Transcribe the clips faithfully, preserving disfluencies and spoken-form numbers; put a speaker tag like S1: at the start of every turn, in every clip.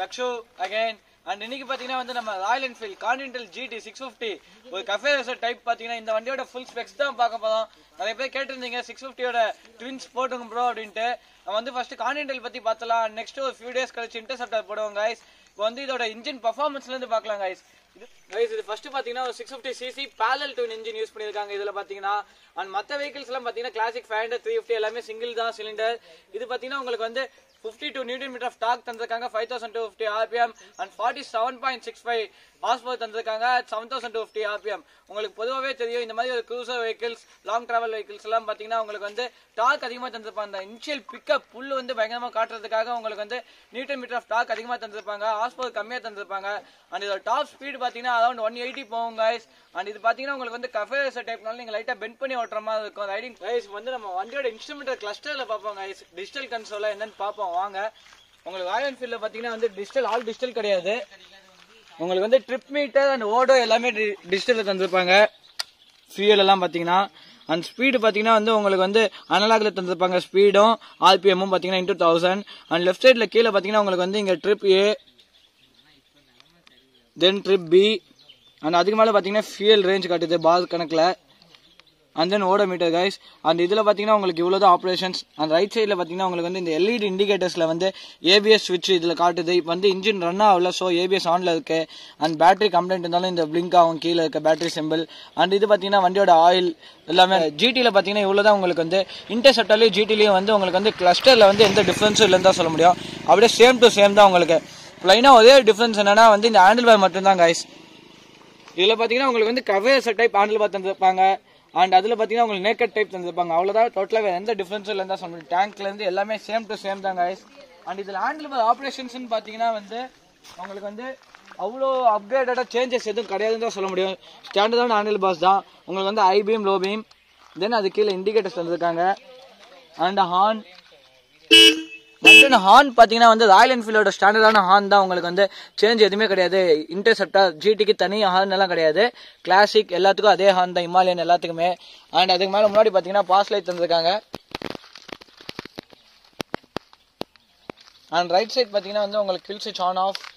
S1: Dakshu again. And இன்னைக்கு பாத்தீங்கன்னா வந்து நம்ம Royal Enfield Continental GT six fifty ஒரு கஃபே ரேசர் டைப் பாத்தீங்கன்னா இந்த வண்டியோட ஃபுல் ஸ்பெக்ஸ் தான் பார்க்க போறோம். நிறைய பேர் கேட்டிருந்தீங்க சிக்ஸ் ஃபிஃப்டியோட ட்வின்ஸ் போட்டுங்க ப்ரோ அப்படின்ட்டு. நம்ம வந்து ஃபர்ஸ்ட் கான்டினென்டல் பத்தி பார்த்தலாம். நெக்ஸ்ட் ஒரு ஃபியூ டேஸ் கழிச்சு இன்டர்செப்டர் போடுவோம் கைஸ். இப்போ வந்து இதோட இன்ஜின் பர்ஃபார்மன்ஸ்ல இருந்து பார்க்கலாம் கைஸ். கைஸ் இது ஃபர்ஸ்ட் பாத்தீங்கன்னா ஒரு six fifty CC parallel twin engine use பண்ணிருக்காங்க இதுல பாத்தீங்கன்னா. அண்ட் மற்ற வெஹிக்கிள்ஸ் எல்லாம் பாத்தீங்கன்னா Classic five hundred three fifty எல்லாமே சிங்கிள் தான் சிலிண்டர். இது பாத்தீங்கன்னா உங்களுக்கு வந்து fifty-two newton meter of torque தந்திருக்காங்க, five thousand two hundred fifty R P M and forty-seven point six five horsepower தந்திருக்காங்க at seven thousand two hundred fifty R P M. உங்களுக்கு பொதுவாகவே தெரியும் இந்த மாதிரி ஒரு cruiser vehicles long travel vehicles எல்லாம் பாத்தீங்கன்னா உங்களுக்கு வந்து டார்க் அதிகமாக தந்திருப்பாங்க. அந்த இனிஷியல் பிக்கப் புல் வந்து பயங்கரமாக காட்டுறதுக்காக உங்களுக்கு வந்து நியூட்டன் மீட்டர் ஆஃப் டார்க் அதிகமாக தந்திருப்பாங்க, ஹார்ஸ்பவர் கம்மியாக தந்திருப்பாங்க. அண்ட் இதோட டாப் ஸ்பீடு பாத்தீங்கன்னா அரௌண்ட் ஒன் எயிட்டி போகும் கைஸ். அண்ட் இது பாத்தீங்கன்னா உங்களுக்கு வந்து கஃபே ரேசர் டைப்னால நீங்க லைட்டா பெண்ட் பண்ணி ஓட்டுற மாதிரி இருக்கும் ரைடிங் கைஸ். வந்து நம்ம வண்டியோட இன்ஸ்ட்ருமெண்டல் கிளஸ்டர்ல பார்ப்போம் கைஸ், டிஜிட்டல் கன்சோல என்னன்னு பார்ப்போம் வாங்க. உங்களுக்கு ராயல் என்ஃபீல்ட்ல பாத்தீங்கன்னா வந்து டிஜிட்டல் ஆல் டிஜிட்டல் கிடையாது. உங்களுக்கு வந்து ட்ரிப் மீட்டர் அண்ட் ஓடோ எல்லாமே டிஜிட்டல்ல தந்திருப்பாங்க. ஃபியூயல் எல்லாம் பாத்தீங்கன்னா அண்ட் ஸ்பீடு பாத்தீங்கன்னா வந்து உங்களுக்கு வந்து அனலாக்ல தந்திருப்பாங்க. ஸ்பீடும் ஆர்பிஎம்மும் பாத்தீங்கன்னா இன்டூ தௌசண்ட். அண்ட் லெஃப்ட் சைட்ல கீழே பாத்தீங்கன்னா உங்களுக்கு வந்து இங்க trip A then trip B and அதுக்கு மேல பாத்தீங்கன்னா ஃபியூயல் ரேஞ்ச் காட்டுது பார் கணக்குல. And then odometer guys. And இதுல பாத்தீங்கன்னா உங்களுக்கு இவ்வளவுதான் ஆப்ரேஷன்ஸ். அண்ட் ரைட் சைட்ல பாத்தீங்கன்னா உங்களுக்கு வந்து இந்த எல்இடி இண்டிகேட்டர்ஸ்ல வந்து ஏபிஎஸ் ஸ்விட்ச் இதுல காட்டுது. இப்போ வந்து இன்ஜின் ரன் ஆகல, ஸோ ஏபிஎஸ் ஆன்ல இருக்கு. அண்ட் பேட்டரி கம்ப்ளைண்ட் இருந்தாலும் இந்த பிளிங்க் ஆகும் கீழே இருக்க பேட்டரி சிம்பிள். அண்ட் இது பாத்தீங்கன்னா வண்டியோட ஆயில் எல்லாமே. ஜிடில பாத்தீங்கன்னா இவ்வளவுதான் உங்களுக்கு வந்து. இன்டர்செப்டர்லயும் ஜிடிலயும் வந்து உங்களுக்கு வந்து கிளஸ்டர்ல வந்து எந்த டிஃபரன்ஸும் இல்லைன்னு தான் சொல்ல முடியும். அப்படியே சேம் டு சேம் தான் உங்களுக்கு. பிளைனா ஒரே டிஃபரன்ஸ் என்னன்னா வந்து இந்த ஹேண்டில் பார் மட்டும் தான் கைஸ். இதுல பாத்தீங்கன்னா உங்களுக்கு வந்து cafe racer type handlebar தந்திருப்பாங்க. அண்ட் அதுல பாத்தீங்கன்னா உங்களுக்கு நேக்கட் டைப் தந்திருப்பாங்க. அவ்வளவுதான், டோட்டலா வேற எந்த டிஃபரன்ஸும் இல்லைன்னு தான் சொல்ல முடியும். டேங்க்ல இருந்து எல்லாமே சேம் டு சேம் தான் கைஸ். அண்ட் இதுல ஹேண்டில் பார் ஆப்ரேஷன்ஸ் பாத்தீங்கன்னா வந்து உங்களுக்கு வந்து அவ்வளோ அப்கிரேடடா சேஞ்சஸ் எதுவும் கிடையாதுன்னு தான் சொல்ல முடியும். ஸ்டாண்டர்டான ஹேண்டில் பார்ஸ் தான். உங்களுக்கு வந்து high beam low beam then அது கீழே இண்டிகேட்டர்ஸ் தந்திருக்காங்க. அண்ட் ஹார்ன் ஹார்ன் பாத்தீங்கன்னா வந்து ராயல் என்ஃபீல்டோட ஸ்டாண்டர்டான ஹார்ன் தான். உங்களுக்கு வந்து சேஞ்ச் எதுவுமே கிடையாது. இன்டர்செப்டர் ஜிடிக்கு தனி ஹார்ன் எல்லாம் கிடையாது. கிளாசிக் எல்லாத்துக்கும் அதே ஹார்ன் தான், இமாலயன் எல்லாத்துக்குமே. அண்ட் அதுக்கு மேல முன்னாடி பாத்தீங்கன்னா பாஸ் லைட் தந்திருக்காங்க. அண்ட் ரைட் சைட் பாத்தீங்கன்னா வந்து உங்களுக்கு கில் ஸ்விட்ச் ஆன் ஆஃப்.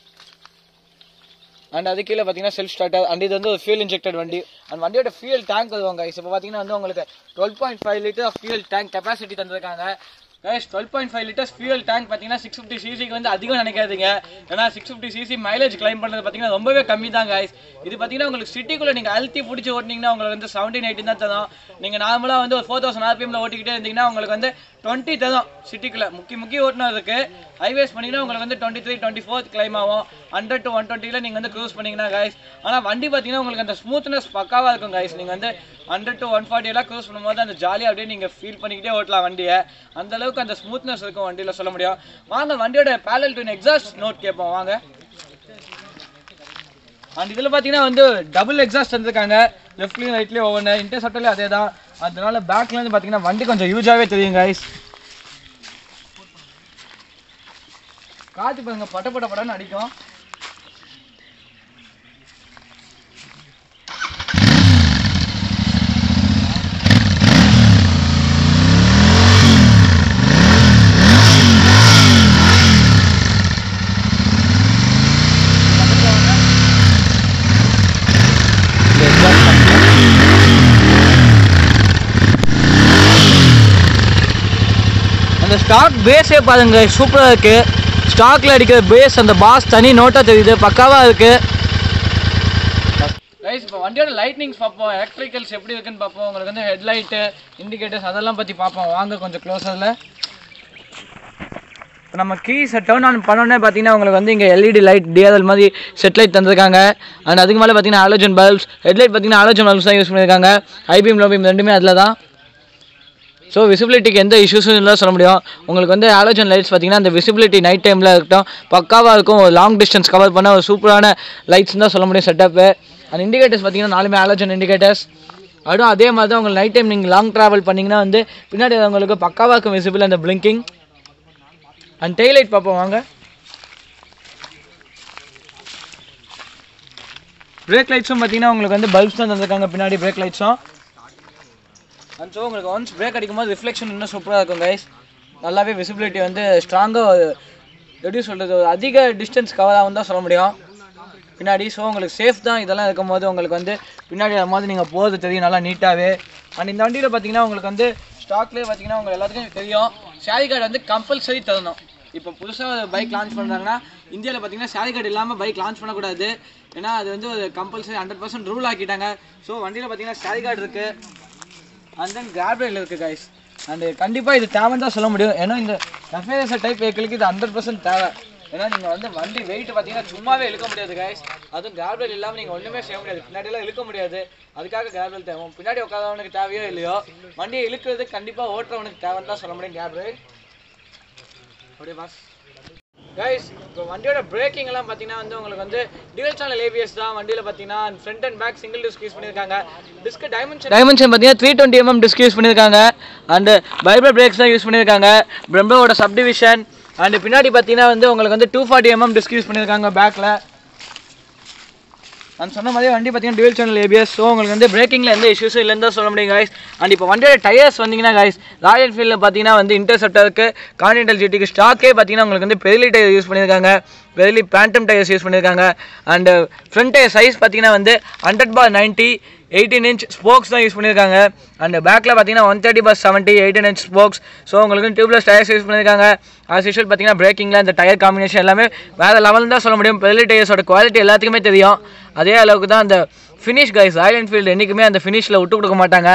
S1: அண்ட் அது கீழே பாத்தீங்கன்னா செல்ஃப் ஸ்டார்டர். அண்ட் இது வந்து ஒரு ஃபியூல் இன்ஜெக்டட் வண்டி. அண்ட் வண்டியோட ஃபியூல் டேங்க் வருவாங்க. இப்போ பாத்தீங்கன்னா வந்து உங்களுக்கு twelve point five litre fuel tank capacity தந்திருக்காங்க. Twelve point five litres fuel tank பாத்தீங்கன்னா சிக்ஸ் ஃபிஃப்டி சிசிக்கு வந்து அதிகம் நினைக்காதீங்க. ஏன்னா six fifty CC mileage claim பண்றது பாத்தீங்கன்னா ரொம்பவே கம்மி தான் கைஸ். இது பாத்தீங்கன்னா உங்களுக்கு சிட்டிக்குள்ள நீங்க அழுத்தி பிடிச்சி ஓட்டினீங்கன்னா உங்களுக்கு வந்து செவன்டீன் எயிட்டின் தான் தரும். நீங்க நார்மலா வந்து ஒரு ஃபோர் தௌசண்ட் ஆர்பிஎம்ல ஓட்டிக்கிட்டே இருந்தீங்கன்னா உங்களுக்கு வந்து டுவெண்ட்டி தரும். சிட்டிக்குள்ள முக்கிய முக்கிய ஓட்டினதுக்கு ஹைவேஸ் பண்ணீங்கன்னா உங்களுக்கு வந்து twenty three twenty four claim ஆகும். ஹண்ட்ரட் டு ஒன் டுவெண்ட்டில நீங்க வந்து க்ரூஸ் பண்ணீங்கன்னா கைஸ். ஆனா வண்டி பாத்தீங்கன்னா உங்களுக்கு அந்த ஸ்மூத்னஸ் பக்காவா இருக்கும் கைஸ். நீங்க வந்து ஹண்ட்ரட் டு ஒன் ஃபார்ட்டி எல்லாம் க்ரூஸ் பண்ணும்போது அந்த ஜாலியா அப்படியே நீங்க ஃபீல் பண்ணிக்கிட்டே ஓட்டலாம் வண்டியை. அந்த அளவுக்கு அந்த ஸ்மூத்னஸ் இருக்கும் வண்டியில சொல்ல முடியும். வாங்க வண்டியோட parallel twin எக்ஸாஸ்ட் நோட் கேட்போம் வாங்க. அண்ட் இதுல பாத்தீங்கன்னா வந்து டபுள் எக்ஸாஸ்ட் தந்திருக்காங்க. லெஃப்ட்லயும் ரைட்லயும் ஒவ்வொன்று. இன்டர்செப்டர்லயும் அதே தான். அதனால பேக்ல இருந்து பாத்தீங்கன்னா வண்டி கொஞ்சம் யூஜாவே தெரியும் கைஸ். காத்து பாருங்க பட்ட பட்ட படன்னு அடிக்கும். அந்த ஸ்டாக் பேஸே பாருங்க சூப்பரா இருக்கு. ஸ்டாக்ல அடிக்கிற பேஸ் அந்த பாஸ் தனி நோட்டா தெரியுது, பக்காவா இருக்கு கைஸ். இப்போ வண்டியோட லைட்னிங்ஸ் பார்ப்போம், எலக்ட்ரிக்கல்ஸ் எப்படி இருக்குன்னு பார்ப்போம். உங்களுக்கு வந்து ஹெட்லைட் இண்டிகேட்டர்ஸ் அதெல்லாம் பத்தி பார்ப்போம் வாங்க கொஞ்சம் க்ளோஸர்ல. இப்போ நம்ம கீஸை டர்ன் ஆன் பண்ணோன்னே பார்த்தீங்கன்னா உங்களுக்கு வந்து இங்கே எல்இடி லைட் டிஆர்எல் மாதிரி செட் லைட் தந்திருக்காங்க. அண்ட் அதுக்கு மேலே பார்த்தீங்கன்னா ஹாலோஜன் பல்ப்ஸ். ஹெட்லைட் பார்த்தீங்கன்னா ஹாலோஜன் பல்ப்ஸ் தான் யூஸ் பண்ணியிருக்காங்க. ஐபீம் லோபீம் ரெண்டுமே அதில் தான். ஸோ விசிபிலிட்டிக்கு எந்த இஷ்யூஸும் இல்லை சொல்ல முடியும். உங்களுக்கு வந்து ஹாலோஜன் லைட்ஸ் பார்த்தீங்கன்னா அந்த விசிபிலிட்டி நைட் டைமில் இருக்கட்டும் பக்காவாக இருக்கும். ஒரு லாங் டிஸ்டன்ஸ் கவர் பண்ண ஒரு சூப்பரான லைட்ஸ் தான் சொல்ல முடியும் செட்டப்பு. அந்த இண்டிகேட்டர்ஸ் பார்த்தீங்கன்னா நாலுமே ஹாலோஜன் இண்டிகேட்டர்ஸ். அதுவும் அதே மாதிரி தான் உங்களுக்கு நைட் டைம் நீங்கள் லாங் ட்ராவல் பண்ணிங்கன்னா வந்து பின்னாடி உங்களுக்கு பக்காவாக இருக்கும் விசிபிள் அந்த பிளிங்கிங். அண்ட் டெய்ல் லைட் பார்ப்போம் வாங்க. பிரேக் லைட்ஸும் பார்த்தீங்கன்னா உங்களுக்கு வந்து பல்ப்ஸ் தான் தந்திருக்காங்க பின்னாடி பிரேக் லைட்ஸும். அண்ட் ஸோ உங்களுக்கு ஒன்ஸ் பிரேக் அடிக்கும்போது ரிஃப்ளெக்ஷன் இன்னும் சூப்பராக இருக்கும் கைஸ். நல்லாவே விசிபிலிட்டி வந்து ஸ்ட்ராங்காக எப்படி சொல்கிறது, ஒரு அதிக டிஸ்டன்ஸ் கவர் ஆகும் தான் சொல்ல முடியும் பின்னாடி. ஸோ உங்களுக்கு சேஃப் தான் இதெல்லாம் இருக்கும் போது. உங்களுக்கு வந்து பின்னாடி வரும்போது நீங்கள் போகிறது தெரியும் நல்லா நீட்டாகவே. அண்ட் இந்த வண்டியில் பார்த்தீங்கன்னா உங்களுக்கு வந்து ஸ்டாக்லேயே பார்த்தீங்கன்னா உங்களுக்கு எல்லாத்துக்கும் தெரியும் ஷேரி கார்டு வந்து கம்பல்சரி தரணும். இப்போ புதுசாக பைக் லான்ச் பண்ணுறாங்கன்னா இந்தியாவில் பார்த்தீங்கன்னா ஷேரி கார்டு இல்லாமல் பைக் லான்ச் பண்ணக்கூடாது. ஏன்னா அது வந்து ஒரு கம்பல்சரி ஹண்ட்ரட் பர்சன்ட் ரூல் ஆக்கிட்டாங்க. ஸோ வண்டியில் பார்த்தீங்கன்னா ஷேரி கார்டு இருக்குது அண்ட் தென் கிராப் ரயில் இருக்குது கைஸ். அண்டு கண்டிப்பாக இது தேவைன்னு தான் சொல்ல முடியும். ஏன்னா இந்த கஃபே ரேசர் டைப் வெஹிக்கிளுக்கு இது ஹண்ட்ரட் பர்சன்ட் தேவை. ஏன்னா நீங்கள் வந்து வண்டி வெயிட் பார்த்தீங்கன்னா சும்மாவே இழுக்க முடியாது கைஸ். அதுவும் கிராப் ரயில் இல்லாமல் நீங்கள் ஒன்றுமே செய்ய முடியாது. பின்னாடியெல்லாம் இழுக்க முடியாது. அதுக்காக கிராப் ரயில் தேவை. பின்னாடி உட்காதவனுக்கு தேவையோ இல்லையோ வண்டியை இழுக்கிறது கண்டிப்பாக ஓட்டுறவனுக்கு தேவைன்னு தான் சொல்ல முடியும் கிராப் ரயில். அப்படியே பாஸ் கைஸ். இப்போ வண்டியோட பிரேக்கிங் எல்லாம் பார்த்தீங்கன்னா வந்து உங்களுக்கு வந்து டியூவல் சேனல் ஏபிஎஸ் தான் வண்டியில் பார்த்தீங்கன்னா front and back single disc use பண்ணியிருக்காங்க. டிஸ்க் டைமென்ஷன் டைமென்ஷன் பார்த்தீங்கன்னா three twenty mm disc use பண்ணியிருக்காங்க. அண்டு பைபர் பிரேக்ஸ் தான் யூஸ் பண்ணியிருக்காங்க. பிரம்போட சப்டிவிஷன். அண்டு பின்னாடி பார்த்தீங்கன்னா வந்து உங்களுக்கு வந்து two forty mm disc use பண்ணியிருக்காங்க பேக்கில். நான் சொன்ன மாதிரி வண்டி பார்த்தீங்கன்னா டியூவல் சேனல் ஏபிஎஸ். ஸோ உங்களுக்கு வந்து பிரேக்கிங்கில் எந்த இஷ்யூஸும் இல்லைன்னு தான் சொல்ல முடியும் கைஸ். அண்ட் இப்போ வண்டியோட டயர்ஸ் வந்தீங்கன்னா கைஸ் ராயல் என்ஃபீல்டில் பார்த்தீங்கன்னா வந்து இன்டர்செப்டருக்கு கான்டினென்டல் ஜிடிக்கு ஸ்டாக்கே பார்த்தீங்கன்னா உங்களுக்கு வந்து பெரிலி டயர் யூஸ் பண்ணியிருக்காங்க. பெரிலி பேண்டம் டயர்ஸ் யூஸ் பண்ணியிருக்காங்க. அண்டு ஃப்ரண்ட் டயர் சைஸ் பார்த்தீங்கன்னா வந்து hundred bar ninety eighteen inch spokes தான் யூஸ் பண்ணியிருக்காங்க. அண்ட் பேக்கில் பார்த்தீங்கன்னா one thirty bar seventy eighteen inch spokes. So உங்களுக்கு டியூப்லெஸ் டயர்ஸ் யூஸ் பண்ணியிருக்காங்க. ஆஸ் யூஷுவல் பார்த்தீங்கன்னா பிரேக்கிங்கில் இந்த டயர் காம்பினேஷன் எல்லாமே வேறு லெவல் தான் சொல்ல முடியும். பெரிலி டயர்ஸோட குவாலிட்டி எல்லாத்துக்குமே தெரியும். அதே அளவுக்கு தான் அந்த ஃபினிஷ் கைஸ். ராயல் என்ஃபீல்டு என்றைக்குமே அந்த ஃபினிஷில் விட்டு கொடுக்க மாட்டாங்க.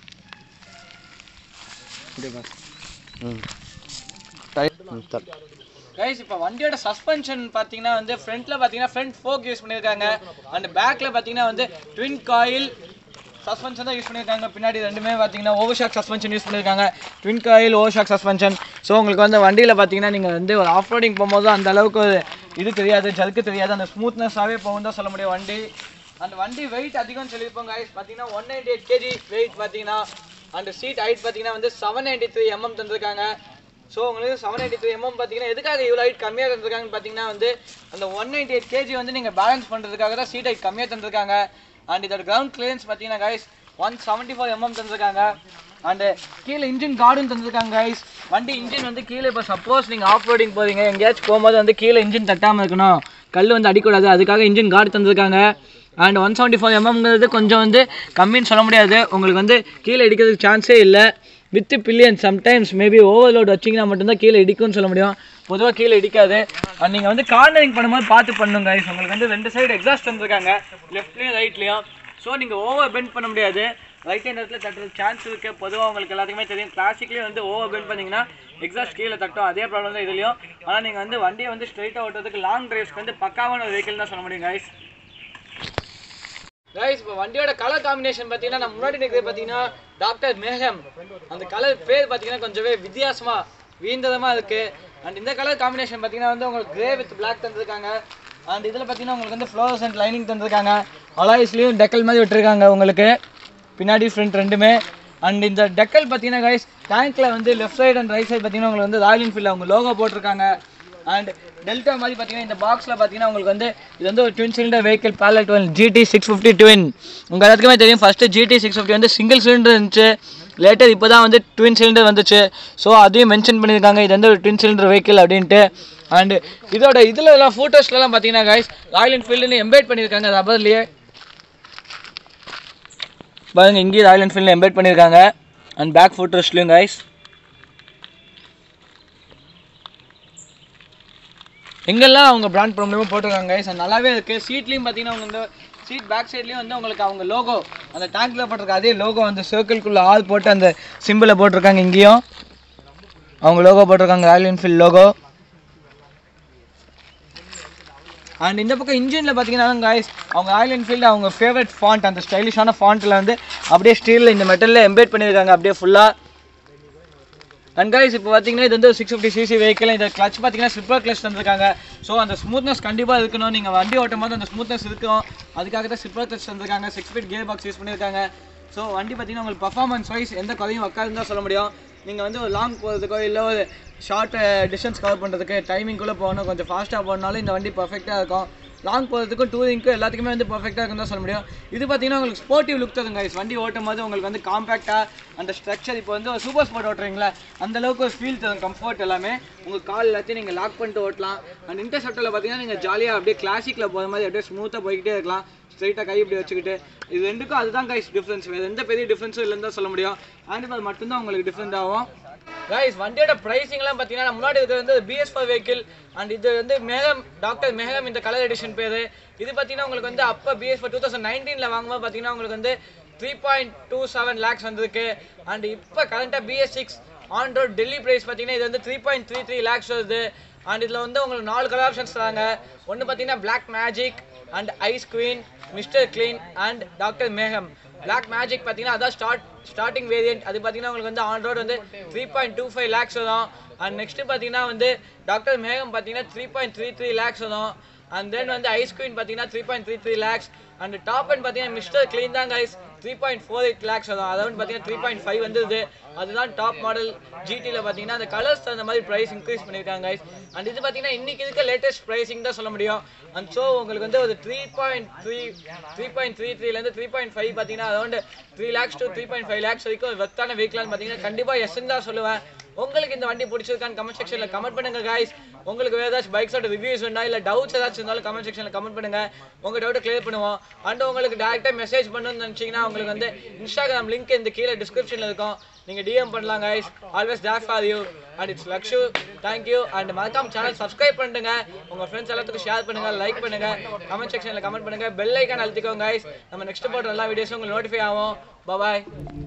S1: கைஸ் இப்போ வண்டியோட சஸ்பென்ஷன் பார்த்தீங்கன்னா வந்து ஃப்ரண்ட்டில் பார்த்தீங்கன்னா ஃப்ரண்ட் ஃபோக் யூஸ் பண்ணியிருக்காங்க. அண்ட் பேக்கில் பார்த்தீங்கன்னா வந்து ட்வின் காயில் சஸ்பென்ஷன் தான் யூஸ் பண்ணியிருக்காங்க. பின்னாடி ரெண்டுமே பார்த்தீங்கன்னா ஓவர் ஷாக் சஸ்பென்ஷன் யூஸ் பண்ணியிருக்காங்க. Twin coil over shock suspension. So உங்களுக்கு வந்து வண்டியில் பார்த்தீங்கன்னா நீங்கள் வந்து ஒரு ஆஃப் ரோடிங் போகும்போது அந்த அளவுக்கு இது தெரியாது, ஜல்க்கு தெரியாது, அந்த ஸ்மூத்னஸாகவே போகும் தான் சொல்ல முடியும் வண்டி. அந்த வண்டி வெயிட் அதிகம்னு சொல்லியிருப்போம் கைஸ். பார்த்தீங்கன்னா one ninety eight kg weight பார்த்தீங்கன்னா. அண்ட் சீட் ஹைட் பார்த்தீங்கன்னா வந்து செவன் நைன்டி த்ரீ எம்எம் தந்திருக்காங்க. ஸோ உங்களுக்கு செவன் நைன்டி த்ரீ எம்எம் பார்த்தீங்கன்னா எதுக்காக இவ்வளோ ஹைட் கம்மியாக தந்திருக்காங்கன்னு பார்த்தீங்கன்னா வந்து அந்த ஒன் நைன்டி எயிட் கேஜி வந்து நீங்கள் பேலன்ஸ் பண்ணுறதுக்காக தான் சீட் ஹைட் கம்மியாக தந்திருக்காங்க. அண்ட் இதோட கிரவுண்ட் கிளியரன்ஸ் பார்த்தீங்கன்னா guys one seventy four mm தந்திருக்காங்க. அண்டு கீழே இன்ஜின் கார்டும் தந்திருக்காங்க கைஸ். வண்டி இன்ஜின் வந்து கீழே இப்போ சப்போஸ் நீங்கள் ஆஃப் ரோடிங் போகிறீங்க எங்கேயாச்சும் போகும்போது வந்து கீழே இன்ஜின் தட்டாமல் இருக்கணும், கல் வந்து அடிக்கூடாது, அதுக்காக இன்ஜின் கார்டு தந்திருக்காங்க. அண்ட் ஒன் செவன்ட்டி ஃபோர் எம்எம்ங்கிறது கொஞ்சம் வந்து கம்மின்னு சொல்ல முடியாது. உங்களுக்கு வந்து கீழே இடிக்கிறதுக்கு சான்ஸே இல்லை. With pillion sometimes maybe overload வச்சிங்கன்னா மட்டும்தான் கீழே இடிக்கும்னு சொல்ல முடியும். பொதுவாக கீழே இடிக்காது. அண்ட் நீங்கள் வந்து கார்னரிங் பண்ணும்போது பார்த்து பண்ணுங்க கைஸ். உங்களுக்கு வந்து ரெண்டு சைடு எக்ஸாஸ்ட் தந்திருக்காங்க, லெஃப்ட்லேயும் ரைட்லேயும். ஸோ நீங்கள் ஓவர் பெண்ட் பண்ண முடியாது. ரைட் ஹேண்ட் இடத்துல தட்டுறது சான்ஸ் இருக்குது. பொதுவாக உங்களுக்கு எல்லாத்துக்குமே தெரியும். கிளாசிக்லேயே வந்து ஓவர் பெண்ட் பண்ணிங்கன்னா எக்ஸாஸ்ட் கீழே தட்டும். அதே ப்ராப்ளம் தான் இதுலையும். ஆனால் நீங்கள் வந்து வண்டியை வந்து ஸ்ட்ரைட்டாக ஓட்டுறதுக்கு லாங் டிரைவ்ஸ்க்கு வந்து பக்காவான ஒரு வெஹிக்கிள் தான் சொல்ல முடியும் கைஸ். கைஸ் இப்போ வண்டியோட கலர் காம்பினேஷன் பார்த்தீங்கன்னா நம்ம முன்னாடி நிற்கிறது பார்த்தீங்கன்னா டாக்டர் மேகம். அந்த கலர் பேர் பார்த்தீங்கன்னா கொஞ்சமே வித்தியாசமாக வீந்ததமாக இருக்குது. அண்ட் இந்த கலர் காம்பினேஷன் பார்த்தீங்கன்னா வந்து உங்களுக்கு கிரே வித் பிளாக் தந்திருக்காங்க. அண்ட் இதில் பார்த்தீங்கன்னா உங்களுக்கு வந்து ஃப்ளோரசன்ட் லைனிங் தந்திருக்காங்க. அலாய்ஸ்லேயும் டெக்கல் மாதிரி விட்டுருக்காங்க உங்களுக்கு பின்னாடி ஃப்ரண்ட் ரெண்டுமே. அண்ட் இந்த டெக்கல் பார்த்தீங்கன்னா கைஸ் டேங்க்கில் வந்து left side and right side பார்த்தீங்கன்னா உங்களுக்கு வந்து ராயல் என்ஃபீல்டு அவங்க லோகோ போட்டிருக்காங்க. அண்ட் டெல்டா மாதிரி பார்த்தீங்கன்னா இந்த பாக்ஸில் பார்த்தீங்கன்னா உங்களுக்கு வந்து இது வந்து ஒரு ட்வின் சிலிண்டர் வெஹிக்கிள் பேலட் டுவெல் ஜிடி சிக்ஸ் ஃபிஃப்டி ட்வின். உங்கள் எல்லாத்துக்குமே தெரியும் ஃபஸ்ட்டு ஜிடி சிக்ஸ் ஃபிஃப்டி வந்து சிங்கிள் சிலிண்டர் இருந்துச்சு. லேட்டர் இப்போ தான் வந்து ட்வின் சிலிண்டர் வந்துச்சு. ஸோ அதையும் மென்ஷன் பண்ணியிருக்காங்க இது வந்து ஒரு ட்வின் சிலிண்டர் வெஹிக்கிள் அப்படின்ட்டு. அண்டு இதோட இதில் எல்லாம் ஃபோட்டோஸ்லாம் பார்த்தீங்கன்னா கைஸ் ராயல் என்ஃபீல்டுன்னு எம்பேட் பண்ணியிருக்காங்க ரப்பர்லேயே. பாருங்கள் இங்கேயும் ராயல் என்ஃபீல்டு எம்பேட் பண்ணியிருக்காங்க. அண்ட் பேக் ஃபோட்டோஸ்லையும் கைஸ் எங்கெல்லாம் அவங்க பிராண்ட் ப்ரோமோவும் போட்டிருக்காங்க கைஸ். அது நல்லாவே இருக்குது. சீட்லேயும் பார்த்தீங்கன்னா அவங்க வந்து சீட் பேக் சைட்லேயும் வந்து உங்களுக்கு அவங்க லோகோ அந்த டேங்க்கில் போட்டிருக்க அதே லோகோ அந்த சர்க்கிள்குள்ளே ஆள் போட்டு அந்த சிம்பிளை போட்டிருக்காங்க. இங்கேயும் அவங்க லோகோ போட்டிருக்காங்க ராயல் என்ஃபீல்டு லோகோ. அண்ட் இந்த பக்கம் இன்ஜினில் பார்த்தீங்கன்னா கைஸ் அவங்க ராயல் என்ஃபீல்டு அவங்க ஃபேவரட் ஃபாண்ட் அந்த ஸ்டைலிஷான ஃபாண்ட்டில் வந்து அப்படியே ஸ்டீலில் இந்த மெட்டலில் எம்பேட் பண்ணியிருக்காங்க அப்படியே ஃபுல்லாக. அண்ட் கைஸ் இப்போ பார்த்தீங்கன்னா இது வந்து சிக்ஸ் ஃபிஃப்டி சிசி வெஹிக்கிள். இந்த கிளச் பார்த்தீங்கன்னா ஸ்லிப்பர் கிளச் தந்திருக்காங்க. ஸோ அந்த ஸ்மூத்னஸ் கண்டிப்பாக இருக்கணும். நீங்கள் வண்டி ஓட்டும் போது அந்த ஸ்மூத்னஸ் இருக்கும். அதுக்காக தான் ஸ்லிப்பர் கிளச் தந்திருக்காங்க. Six speed gear box use பண்ணியிருக்காங்க. ஸோ வண்டி பார்த்தீங்கன்னா உங்களுக்கு பர்ஃபார்மன்ஸ் வைஸ் எந்த குறையும் வைக்காதுன்னு தான் சொல்ல முடியும். நீங்கள் வந்து ஒரு லாங் போகிறதுக்கோ இல்லை ஒரு ஷார்ட் டிஸ்டன்ஸ் கவர் பண்ணுறதுக்கு டைமிங்குள்ளே போகணும் கொஞ்சம் ஃபாஸ்ட்டாக போனாலும் இந்த வண்டி பர்ஃபெக்டாக இருக்கும். லாங் போகிறதுக்கும் டூரிங்க்கும் எல்லாத்துக்குமே வந்து பர்ஃபெக்டாக இருக்குன்னு தான் சொல்ல முடியும். இது பார்த்தீங்கன்னா உங்களுக்கு ஸ்போர்ட்டிவ் லுக் தரும் கைஸ். வண்டி ஓட்டும் போது உங்களுக்கு வந்து காம்பேக்டாக அந்த ஸ்ட்ரக்சர் இப்போ வந்து ஒரு சூப்பர் ஸ்போர்ட் ஓட்டுறீங்களா அந்த அளவுக்கு ஒரு ஃபீல் தரும். கம்ஃபர்ட் எல்லாமே உங்கள் கால் எல்லாத்தையும் நீங்கள் லாக் பண்ணிட்டு ஓட்டலாம். அண்ட் இன்டர்செப்டரில் பார்த்தீங்கன்னா நீங்கள் ஜாலியாக அப்படியே கிளாசிக்கில் போகிற மாதிரி அப்படியே ஸ்மூத்தாக போய்கிட்டே இருக்கலாம். ஸ்ட்ரைட்டாக கை இப்படி வச்சுக்கிட்டு இது ரெண்டுக்கும் அதுதான் கைஸ் டிஃப்ரென்ஸ். வேறு எந்த பெரிய டிஃப்ரென்ஸும் இல்லைன்னு தான் சொல்ல முடியும். ஹேண்ட் பார் மட்டும்தான் உங்களுக்கு டிஃப்ரெண்ட் ஆகும். கைஸ் வண்டியோட ப்ரைஸிங்லாம் பார்த்தீங்கன்னா முன்னாடி இது வந்து பிஎஸ் ஃபோர் வெஹிக்கிள் அண்ட் இது வந்து மேகம் டாக்டர் மேகம் இந்த கலர் எடிஷன் பேர். இது பார்த்தீங்கன்னா உங்களுக்கு வந்து அப்போ பிஎஸ் ஃபோர் டூ தௌசண்ட் நைன்டீனில் வாங்கும்போது பார்த்தீங்கன்னா உங்களுக்கு வந்து three point two seven lakhs வந்திருக்கு. அண்ட் இப்போ கரண்ட்டாக BS six on road Delhi price பார்த்தீங்கன்னா இது வந்து three point three three lakhs வருது. அண்ட் இதில் வந்து உங்களுக்கு நாலு கலர் ஆப்ஷன்ஸ் தராங்க. ஒன்று பார்த்தீங்கன்னா black magic and ice queen, mister clean and doctor மேகம். பிளாக் மேஜிக் பார்த்தீங்கன்னா அதான் ஸ்டார்ட் ஸ்டார்டிங் வேரியன்ட். அது பார்த்தீங்கன்னா உங்களுக்கு வந்து ஆன் ரோட் வந்து three point two five lakhs வரும். அண்ட் நெக்ஸ்ட் பார்த்தீங்கன்னா வந்து டாக்டர் மேகம் பார்த்தீங்கன்னா three point three three lakhs வரும். அண்ட் தென் வந்து ஐஸ் குவீன் பார்த்தீங்கன்னா three point three three lakhs. And top and பார்த்தீங்கன்னா மிஸ்டர் கிளீன் தான் guys three point four eight lakhs வரும். அதாவது பார்த்தீங்கன்னா த்ரீ பாயிண்ட் ஃபைவ் வந்துருது. அதுதான் டாப் மாடல் ஜிடியில் பார்த்தீங்கன்னா அந்த கலர்ஸ் அந்த மாதிரி ப்ரைஸ் இன்க்ரீஸ் பண்ணியிருக்காங்க கைஸ். அண்ட் இது பார்த்தீங்கன்னா இன்னைக்கு இருக்க லேட்டஸ்ட் ப்ரைஸிங் தான் சொல்ல முடியும். அண்ட் ஸோ உங்களுக்கு வந்து ஒரு three point three three point three த்ரீலேருந்து த்ரீ பாயிண்ட் ஃபைவ் பார்த்தீங்கன்னா around three lakhs to three point five lakhs வரைக்கும் வெத்தான வெஹிக்கலான்னு பார்த்தீங்கன்னா கண்டிப்பாக எஸ்ன்னு தான் சொல்லுவேன். உங்களுக்கு இந்த வண்டி பிடிச்சிருக்கான்னு கமெண்ட் செக்ஷனில் கமெண்ட் பண்ணுங்க கைஸ். உங்களுக்கு வேறு ஏதாச்சும் பைக்ஸோட ரிவ்யூஸ் வேணா இல்லை டவுட்ஸ் ஏதாச்சும் இருந்தாலும் கமெண்ட் செக்ஷனில் கமெண்ட் பண்ணுங்க. உங்கள் டவுட்டை கிளியர் பண்ணுவோம். அண்ட் உங்களுக்கு டேரெக்டாக மெசேஜ் பண்ணணும்னு நினச்சிங்கன்னா உங்களுக்கு வந்து இன்ஸ்டாகிராம் லிங்க் இந்த கீழே டிஸ்கிரிப்ஷனில் இருக்கும். நீங்கள் டிஎம் பண்ணலாம் guys. Always there for you and it's Lakshu. Thank you. And மறக்காம சேனல் சப்ஸ்கிரைப் பண்ணுங்க. உங்கள் ஃப்ரெண்ட்ஸ் எல்லாத்துக்கும் ஷேர் பண்ணுங்க, லைக் பண்ணுங்க, கமெண்ட் செக்ஷனில் கமெண்ட் பண்ணுங்க, பெல் ஐக்கான் அழுத்திக்கோங்க கைஸ். நம்ம நெக்ஸ்ட் போட்டு எல்லா வீடியோஸும் உங்களுக்கு நோட்டிஃபை ஆகும். பாய்.